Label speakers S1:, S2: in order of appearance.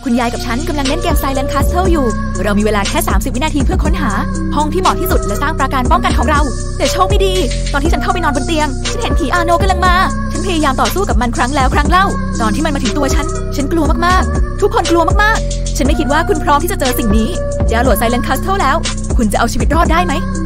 S1: คุณยายกับฉันกำลังเล่นเกม Silent Castle อยู่เรามีเวลาแค่30 วินาทีเพื่อค้นหาห้องที่เหมาะที่สุดและสร้างปราการป้องกันของเราแต่โชคไม่ดีตอนที่ฉันเข้าไปนอนบนเตียงฉันเห็นผีอาโนกำลังมาฉันพยายามต่อสู้กับมันครั้งแล้วครั้งเล่าตอนที่มันมาถึงตัวฉันกลัวมากๆทุกคนกลัวมากๆฉันไม่คิดว่าคุณพร้อมที่จะเจอสิ่งนี้ดาวน์โหลด Silent Castle แล้วคุณจะเอาชีวิตรอดได้ไหม